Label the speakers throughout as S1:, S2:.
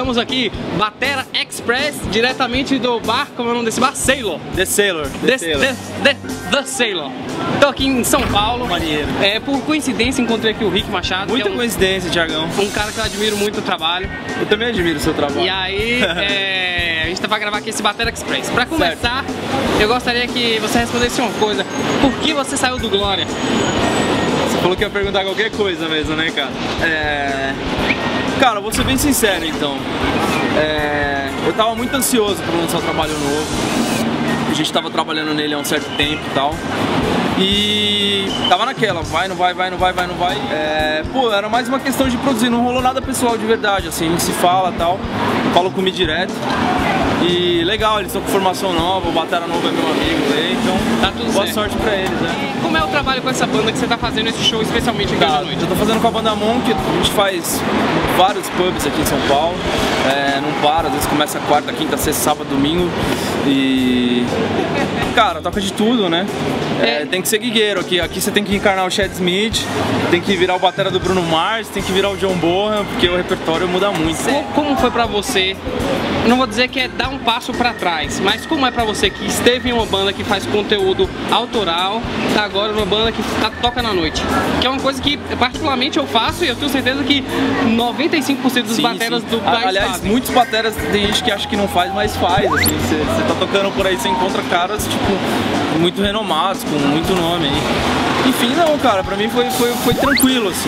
S1: Estamos aqui, Batera Express, diretamente do bar, como é o nome desse bar? Sailor.
S2: The Sailor.
S1: The Sailor. Tô aqui em São Paulo.
S2: Maneiro.
S1: Por coincidência, encontrei aqui o Rick Machado.
S2: Muita
S1: que é
S2: coincidência, Thiagão.
S1: Um cara que eu admiro muito o trabalho.
S2: Eu também admiro o seu trabalho.
S1: E aí, a gente vai gravar aqui esse Batera Express. Pra começar, eu gostaria que você respondesse uma coisa. Por que você saiu do Glória?
S2: Você falou que ia perguntar qualquer coisa mesmo, né, cara? Cara, vou ser bem sincero, então. Eu tava muito ansioso pra lançar um trabalho novo. A gente tava trabalhando nele há um certo tempo e tal. E tava naquela, vai, não vai, vai, não vai, vai, não vai. Pô, era mais uma questão de produzir, não rolou nada pessoal de verdade, assim, a gente se fala e tal. Falo comigo direto. E legal, eles estão com formação nova, o Batera novo é meu amigo aí, então
S1: tá tudo
S2: boa
S1: certo.
S2: Sorte pra eles, né?
S1: E como é o trabalho com essa banda que você tá fazendo esse show, especialmente aqui hoje à noite?
S2: Eu tô fazendo com a banda Monk, a gente faz vários pubs aqui em São Paulo, não para, às vezes começa quarta, quinta, sexta, sábado, domingo e... Cara, toca de tudo, né? Tem que ser guigueiro aqui você tem que encarnar o Chad Smith, tem que virar o batera do Bruno Mars, tem que virar o John Bonham, porque o repertório muda muito.
S1: Como foi pra você, eu não vou dizer que é dar um passo pra trás, mas como é pra você que esteve em uma banda que faz conteúdo autoral, tá agora numa banda que toca na noite? Que é uma coisa que particularmente eu faço e eu tenho certeza que 95% dos bateras do país
S2: aliás,
S1: fazem.
S2: muitos bateras tem gente que acha que não faz, mas faz, assim, você tá tocando por aí, você encontra caras, tipo, muito renomados, com muito nome aí. Enfim, não, cara, pra mim foi tranquilo, assim.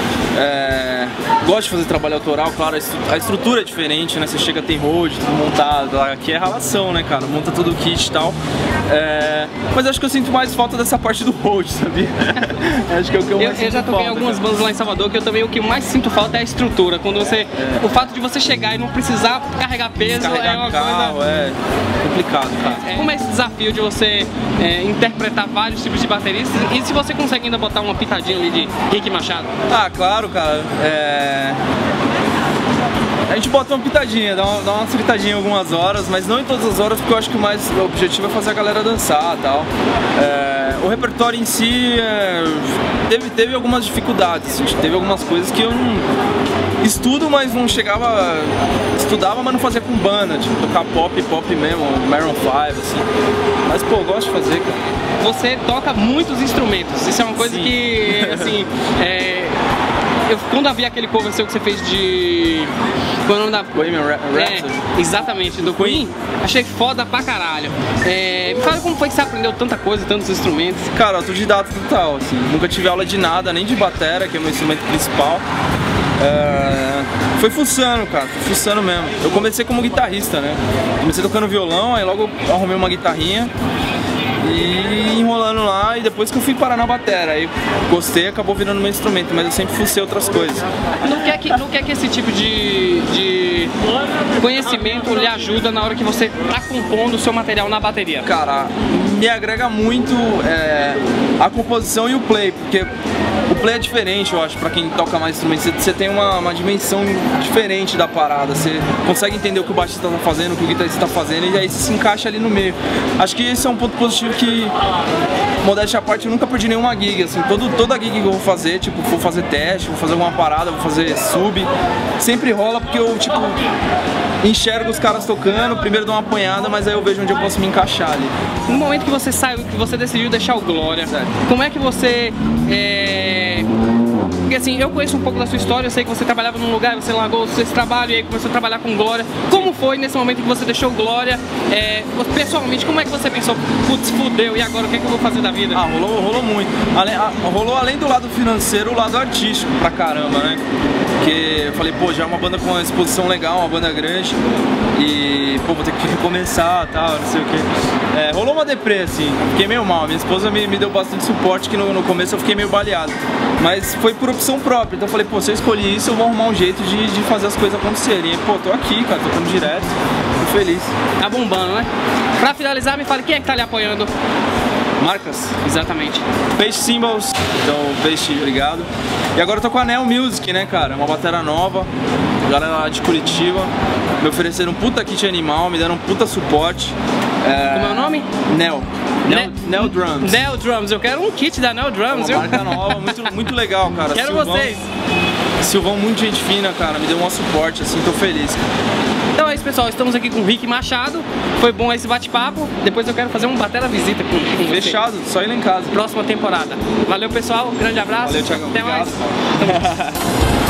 S2: Gosto de fazer trabalho autoral, claro, a estrutura é diferente, né? Você chega, tem road, tudo montado, aqui é ralação, né, cara? Monta todo o kit e tal. Mas acho que eu sinto mais falta dessa parte do road, sabia? Acho que é o que eu mais sinto.
S1: Eu já toquei em algumas bandas lá em Salvador, que eu também o que mais sinto falta é a estrutura. Quando você. O fato de você chegar e não precisar carregar peso é uma
S2: carro,
S1: coisa.
S2: É complicado, cara.
S1: Como é esse desafio de você interpretar vários tipos de bateristas e se você consegue ainda botar uma pitadinha ali de Rick Machado?
S2: Ah, claro, cara. A gente bota uma pitadinha, dá uma fritadinha em algumas horas, mas não em todas as horas, porque eu acho que o objetivo é fazer a galera dançar e tal. O repertório em si teve algumas dificuldades, teve algumas coisas que eu não estudo, mas não chegava... Estudava, mas não fazia com banda, tipo tocar pop mesmo, Maroon 5, assim. Mas pô, eu gosto de fazer, cara.
S1: Você toca muitos instrumentos, isso é uma coisa que, assim... Quando eu vi aquele cover seu que você fez de... Qual é o nome da...
S2: Bohemian Rhapsody.
S1: Exatamente, do Queen. Achei foda pra caralho. Me fala como foi que você aprendeu tanta coisa, tantos instrumentos.
S2: Cara, autodidata total, assim. Nunca tive aula de nada, nem de batera, que é o meu instrumento principal. Foi fuçando, cara, foi fuçando mesmo. Eu comecei como guitarrista, né? Comecei tocando violão, aí logo arrumei uma guitarrinha. E enrolando lá, e depois que eu fui parar na batera, aí gostei, acabou virando meu instrumento, mas eu sempre fucei outras coisas.
S1: No que é que esse tipo de conhecimento lhe ajuda na hora que você tá compondo o seu material na bateria?
S2: Cara, me agrega muito a composição e o play, porque o play é diferente, eu acho, pra quem toca mais instrumentos. Você tem uma dimensão diferente da parada, você consegue entender o que o baixista tá fazendo, o que o guitarrista tá fazendo, e aí você se encaixa ali no meio. Acho que esse é um ponto positivo que, modéstia à parte, eu nunca perdi nenhuma gig, assim, toda gig que eu vou fazer, tipo, vou fazer teste, vou fazer alguma parada, vou fazer sub, sempre rola porque eu, tipo, enxergo os caras tocando, primeiro dou uma apanhada, mas aí eu vejo onde eu posso me encaixar ali.
S1: No momento que você saiu, que você decidiu deixar o Glória, como é que você... Porque assim, eu conheço um pouco da sua história, eu sei que você trabalhava num lugar, você largou esse trabalho e aí começou a trabalhar com Glória. Como foi nesse momento que você deixou Glória? Pessoalmente, como é que você pensou, putz, fudeu, e agora o que é que eu vou fazer da vida?
S2: Rolou muito. Rolou além do lado financeiro, o lado artístico pra caramba, né? Porque eu falei, pô, já é uma banda com uma exposição legal, uma banda grande, e pô, vou ter que recomeçar e tal, não sei o que. Rolou uma deprê, assim, fiquei meio mal. Minha esposa me deu bastante suporte, que no começo eu fiquei meio baleado. Mas foi por opção própria, então eu falei, pô, se eu escolhi isso, eu vou arrumar um jeito de fazer as coisas acontecerem. E, pô, tô aqui, cara, tocando direto, tô feliz.
S1: Tá bombando, né? Pra finalizar, me fale, quem é que tá lhe apoiando?
S2: Marcas?
S1: Exatamente.
S2: Peixe Symbols, então Peixe, obrigado. E agora eu tô com a Neo Music, né, cara? Uma batera nova, galera lá de Curitiba. Me ofereceram um puta kit animal, me deram um puta suporte.
S1: Como é o nome?
S2: Neo Drums.
S1: Neo Drums, eu quero um kit da Neo Drums,
S2: uma marca nova, muito legal, cara.
S1: Quero
S2: Silvão.
S1: vocês.
S2: Silvão, muito gente fina, cara, me deu um suporte, assim, tô feliz, cara.
S1: Então é isso, pessoal, estamos aqui com o Rick Machado. Foi bom esse bate-papo. Depois eu quero fazer um batera visita com você.
S2: Fechado, só ir lá em casa.
S1: Próxima temporada. Valeu, pessoal, grande abraço.
S2: Valeu, Thiago.
S1: Até mais.